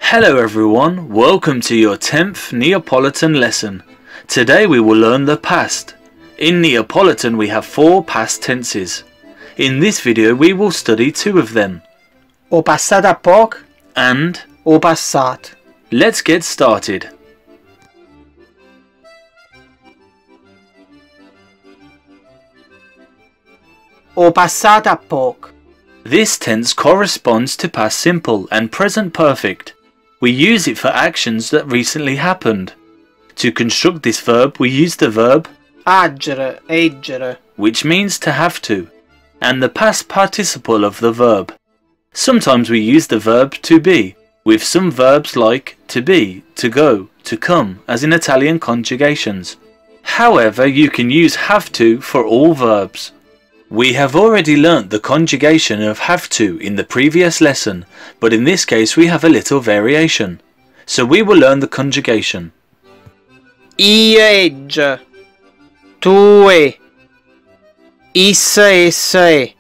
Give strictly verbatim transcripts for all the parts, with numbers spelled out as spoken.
Hello everyone, welcome to your tenth Neapolitan lesson. Today we will learn the past. In Neapolitan we have four past tenses. In this video we will study two of them. Ho passato a poco And ho passato. let's get started. Ho passato a poco. This tense corresponds to past simple and present perfect. We use it for actions that recently happened. To construct this verb we use the verb Agere, eggere. which means to have to, and the past participle of the verb. Sometimes we use the verb to be, with some verbs like to be, to go, to come, as in Italian conjugations. However, you can use have to for all verbs. We have already learnt the conjugation of have to in the previous lesson, but in this case we have a little variation. So we will learn the conjugation. Io egge. Tu e. Issa essa e.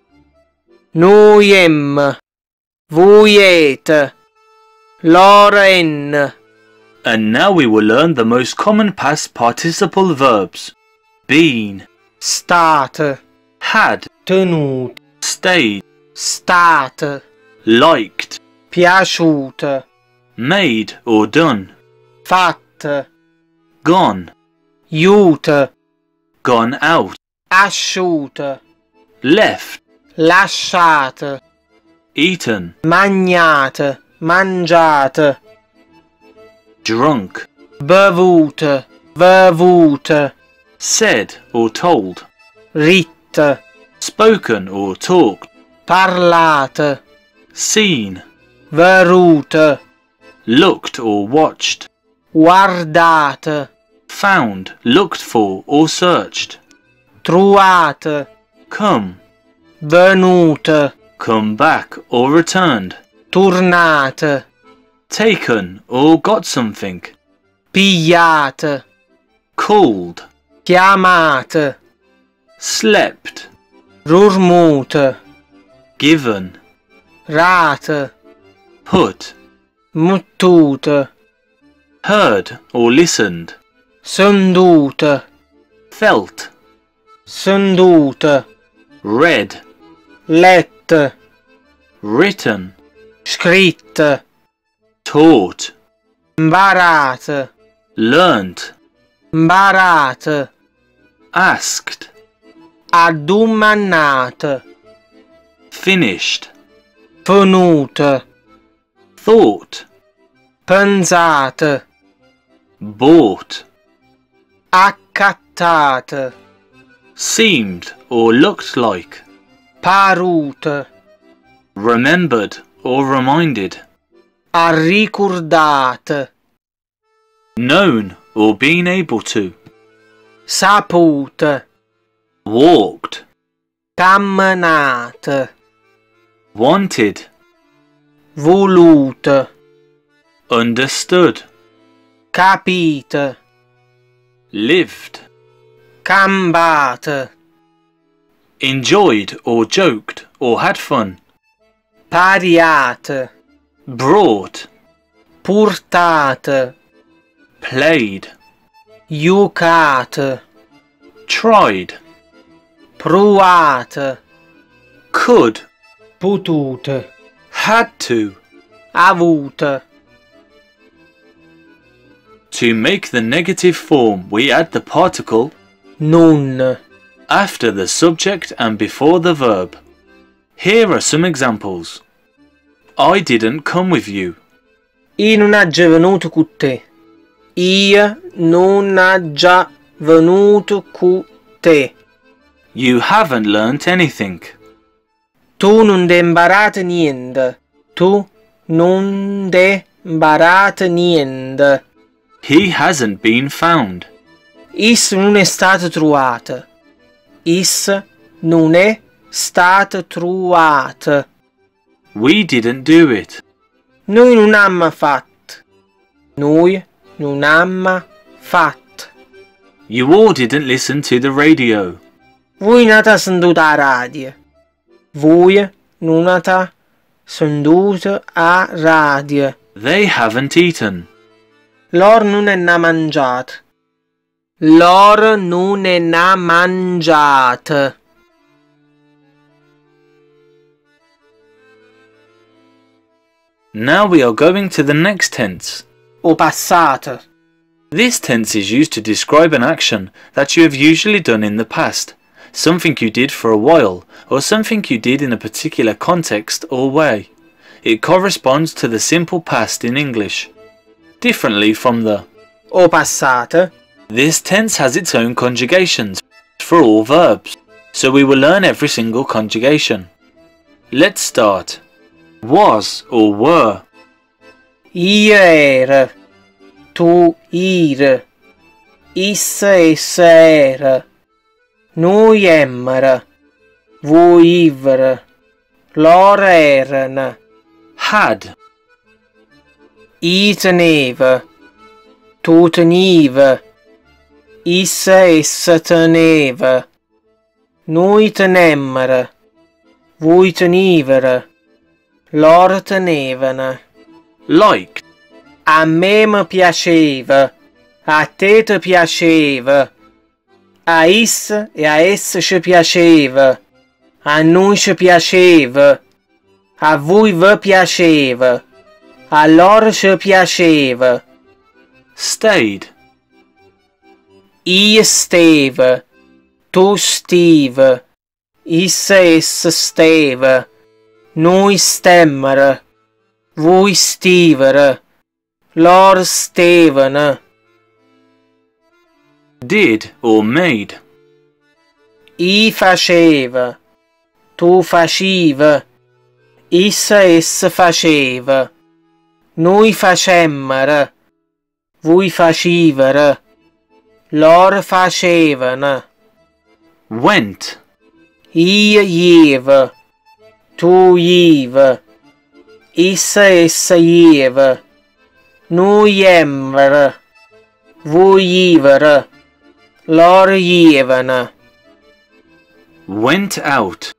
Noi em. Voi et. Loro en. And now we will learn the most common past participle verbs. Been, State. had, Tenuto. stayed, State. liked, Piaciute. made or done, Fatte. gone, Iute. gone out, Asciute. left, Lasciate. eaten, Magnate. Mangiate. drunk, Bevute. Bevute. said or told, Ritte. spoken or talked, Parlate. seen, Verute. looked or watched, Guardate. found, looked for or searched, Truate. come, Venute. come back or returned, Turnate. taken or got something, Pigliate. called, Chiamate. slept, Rurmute. given, Rate. put, Muttute. heard or listened, Sendute. felt, Sendute. read, Lette. written, Scritte. taught, Imparate. learnt, Imparate. asked, Addumannate. finished, Venute. thought, Pensate. bought, Accattate. seemed or looked like, Parute. remembered or reminded, Arricurdate. known or been able to, Sapute. walked, Camminate. wanted, Volute. understood, Capite. lived, Cambate. enjoyed or joked or had fun, Pariate. brought, Purtate. played, Iucate. tried, Pruate. could, Putute. had to. Avute. To make the negative form we add the particle Non. after the subject and before the verb. Here are some examples. I didn't come with you. Io non aggia venuto con te. Io non aggia venuto con te. You haven't learnt anything. Tu non de imparate niente. Tu non de imparate niente. He hasn't been found. Is non è stato trovato. Is non è stato trovato. We didn't do it. Noi non abbiamo fatto. Noi non abbiamo fatto. You all didn't listen to the radio. Voi non avete sentito la radio. Voi non avete sentito la radio. They haven't eaten. Lor non n'ha mangiat. Lor non n'ha mangiat. Now we are going to the next tense. O passato. This tense is used to describe an action that you have usually done in the past, something you did for a while, or something you did in a particular context or way. It corresponds to the simple past in English, differently from the O passato. This tense has its own conjugations for all verbs, so we will learn every single conjugation. Let's start. Was or were. Io era. Tu ir. Issa essa era. Noi emmera. Voi ivere. Loro erano. Had. I teneva. Tu teniva. Issa essa teneva. Noi tenemmero. Voi tenivere. Loro tenevano. Like. A me mi piaceva. A te ti piaceva. A issa e a essa ci piaceva. A noi ci piaceva. A voi vi piaceva. A loro ci piaceva. Stayed. Io steva. Tu stiva. Issa essa steva. Noi stemmero. Voi stivere. Loro stevano. Did or made. I faceva. Tu faciva. Issa essa faceva. Noi facemmero. Voi facivere. Loro facevano. Went. Io ieva. Tu ieva. Issa essa ieva. Noi emmero. Voi ivere. Loro ievano. Went out.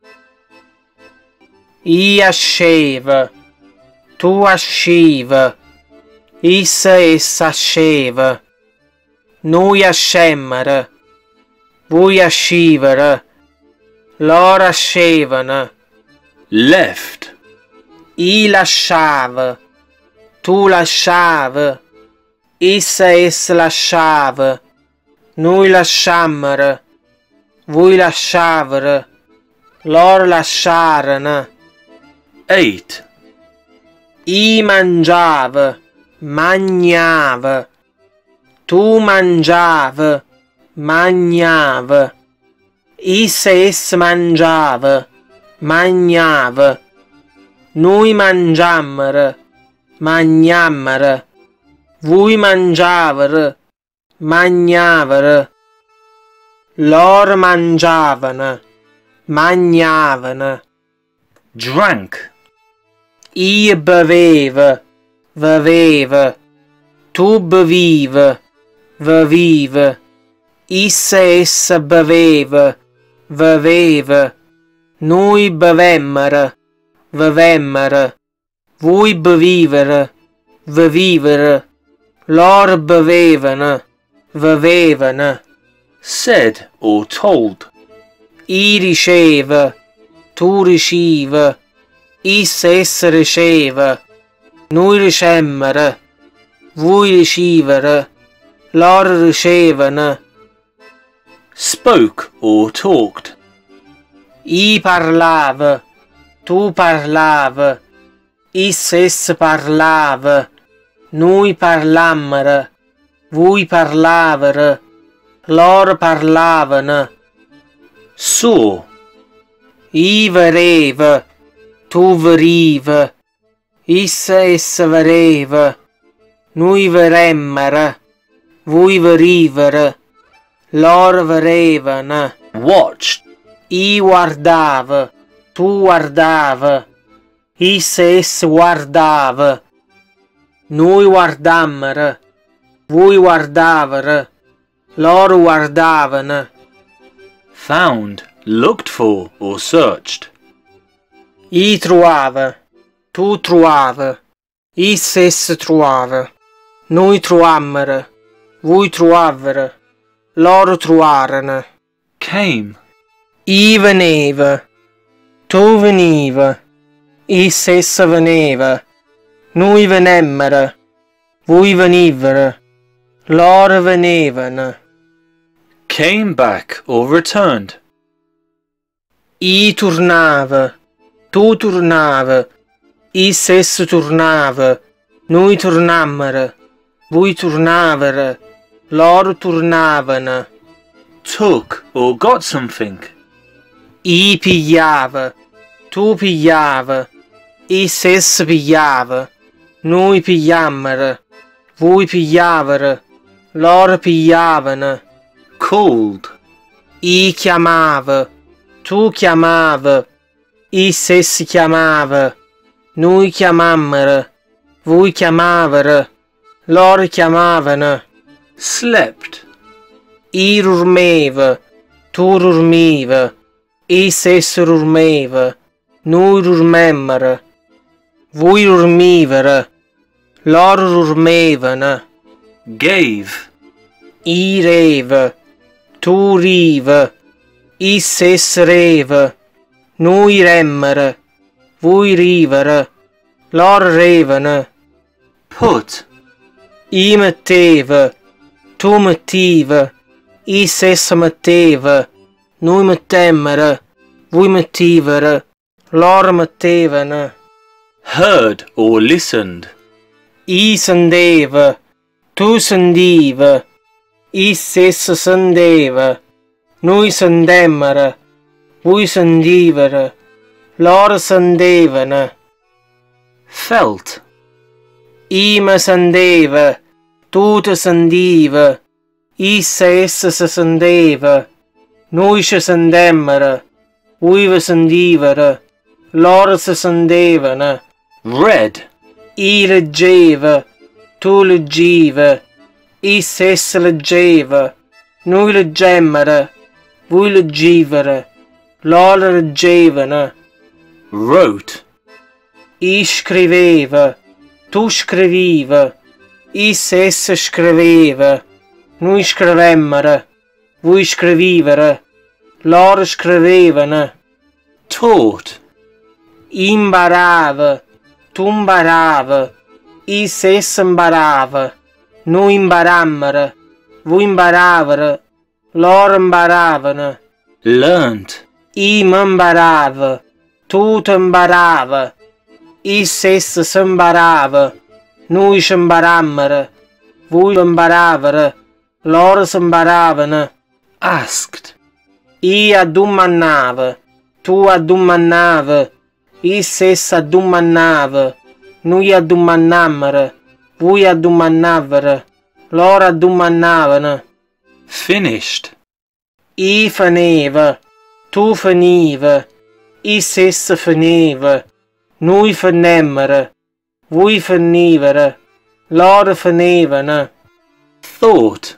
I asceva. Tu asciva. Issa essa asceva. Noi ascemmero. Voi ascivere. Loro ascevano. Left. I lasciava. Tu lasciava. Issa essa lasciava. Noi lasciammero. Voi lasciavere. Loro lasciarono. Ate. I mangiava. Magnava. Tu mangiava. Magnava. Issa essa mangiava. Magnava. Noi mangiammero. Magnammero. Voi mangiavere. Magnavere. Loro mangiavano. Magnavano. Drank. Io beveva. Beveva. Tu beviva. Beviva. Issa essa beveva. Beveva. Noi bevemmero. Bevemmero. Voi bevivere. Bevivere. Loro bevevano. Bevevano. Said or told. I riceva. Tu riceva. Issa essa riceva. Noi ricemmero. Voi ricevere. Loro ricevano. Spoke or talked. I parlava. Tu parlava. Issa essa parlava. Noi parlammero. Voi parlavere. Loro parlavano. Saw. I vereva. Tu veriva. Issa essa vereva. Noi veremmero. Voi verivere. Loro verevano. Watched. I guardava. Tu guardava. Issa essa guardava. Noi guardammero. Voi guardavere. Loro guardavano. Found. Looked for or searched. I trovava. Tu trovava. Isse esse truava. Noi truammero. Voi truavvero. Loro truarono. Came. I veneva. Tu veniva. Isse esse veneva. Noi venemmero. Voi venivero. Loro venevano. Came back or returned. I tornava. Tu tornava. Isse esse tornava. Noi tornammero. Voi tornavero. Loro tornavano. Took or got something. I pigliava. Tu pigliava. Isse esse pigliava. Noi pigliammero. Voi pigliavero. Loro pigliavano. Called. I chiamava. Tu chiamava. Isse esse chiamava. Noi chiamammero. Voi chiamavero. Loro chiamavano. Slept. I dormeva. Tu dormiva. Isse esse dormeva. Noi dormemmero. Voi dormivero. Loro dormevano. Gave. I reva. Tu riva. Isse esse reva. Noi remmero. Voi rivero. Loro revano. Put. I metteva. Tu mettiva. Isse esse metteva. Noi mettemmero. Voi mettivero. Loro mettevano. Heard or listened. I sendeva. Tu sendiva. Isse esse sendeva. Noi sendemmero. Voi sendivero. Loro sendevano. Felt. I me sendeva. Tu te sendiva. Isse esse se sendeva. Noi ci sendemmero. Voi ve sendivero. Loro se sendevano. Read. I leggeva. Tu leggiva. Isse esse leggeva. Noi leggemmero. Voi leggivero. Loro leggevano. Wrote. I scriveva. Tu scriviva. Isse esse scriveva. Noi scrivemmero. Voi scrivivero. Loro scrivevano. Taught. Imparava. Tu imparava. Isse esse imparava. Noi imparammero. Voi imparavero. Loro imparavano. Learned. I mi imparava. Tu ti imparava. Isse esse si imparava. Noi ci imparammero. Voi imparavero. Loro si imparavano. Asked. I addumannava. Tu addumannava. Isse esse addumannava. Noi addumannammero. Voi addumannavero. Loro addumannavano. Finished. I fineva. Tu finiva. Isse esse finiva. Noi finemmero. Voi finivero. Loro finivano. Thought.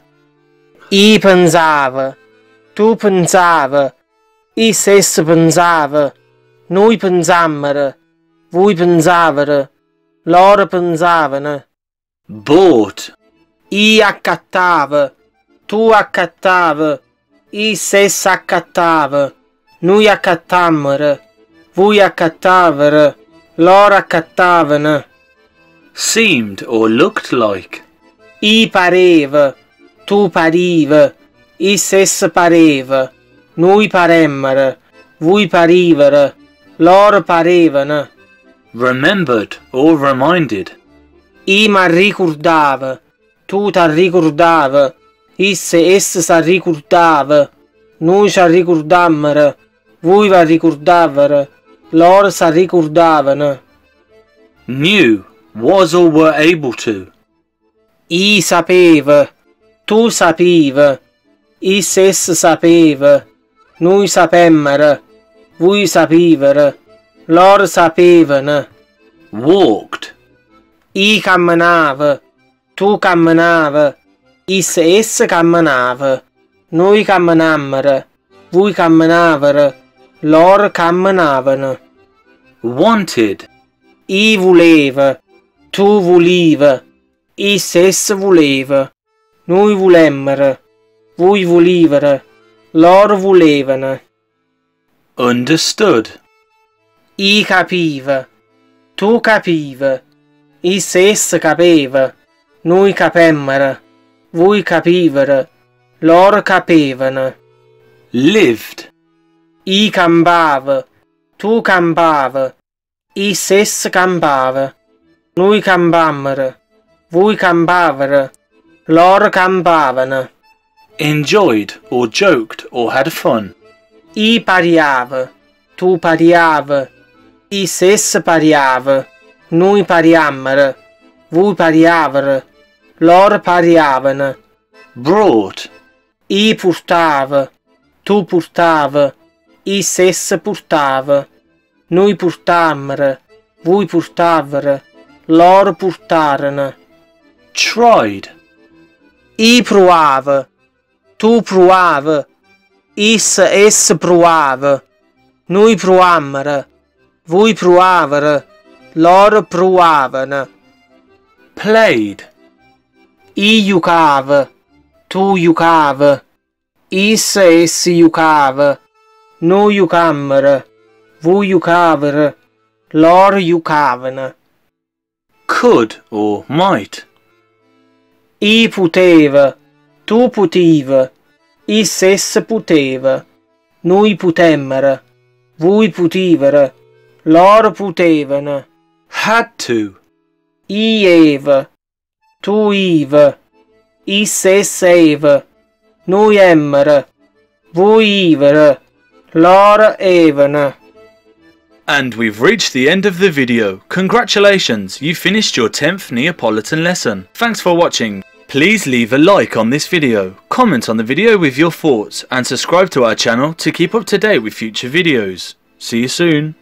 I pensava. Tu pensava. Isse esse pensava. Noi pensammero. Voi pensavero. Loro pensavano. Bought. I accattava. Tu accattava. Isse esse accattava. Noi accattammero. Voi accattavero. Loro accattavano. Seemed or looked like. I pareva. Tu pariva. Isse esse pareva. Noi paremmero. Voi parivero. Loro parevano. Remembered or reminded. I m'arricordava. Tu t'arricordava. Isse esse s'arricordava. Noi ci arricordammero. Voi vi ricordavano. Loro s'arricordavano. Knew. Was or were able to. I sapeva. Tu sapiva. Isse esse sapeva. Noi sapemmero. Voi sapivero. Loro sapevano. Walked. I camminava. Tu camminava. Isse esse camminava. Noi camminammero. Voi camminavero. Loro camminavano. Wanted. I voleva. Tu vuliva. Is ess voleva. Noi volemmero. Voi volevero. Loro volevano. Understood. I capiva. Tu capiva. Is ess capeva. Noi capemmero. Voi capivero. Loro capevano. Lived. I campava. Tu campava. Is ess campava. Noi campammero. Voi campavero. Loro campavano. Enjoyed or joked or had fun. I pariava. Tu pariava. Is ess pariava. Noi pariammero. Voi pariavero. Loro pariavano. Brought. I portava. Tu portava. Is ess portava. Noi portammero. Voi portavero. Loro portarono. Tried. I provava. Tu provava. Is ess provava. Noi provammero. Voi provavero. Loro provavano. Played. I giocava. Tu giocava. Is ess giocava. Noi giocammero. Voi giocavero. Loro giocavano. Could or might. I poteva. Tu potiva. Is ess poteva. Noi potemmero. Voi potivero. Loro potevano. Had to. I eva. Tu iva. Is ess eva. Noi emmero. Voi ivero. Loro evano. And we've reached the end of the video. Congratulations, you finished your tenth Neapolitan lesson. Thanks for watching. Please leave a like on this video, comment on the video with your thoughts, and subscribe to our channel to keep up to date with future videos. See you soon.